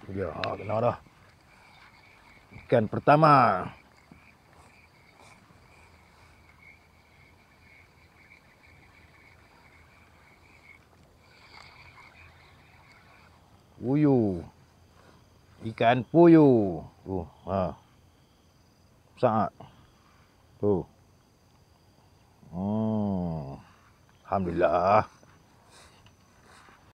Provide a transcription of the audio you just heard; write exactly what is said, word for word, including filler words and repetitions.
Ya, ha, kena dah. Ikan pertama. Puyuh. Ikan puyuh. Tuh, ha. Besar. Tuh. Hmm. Alhamdulillah.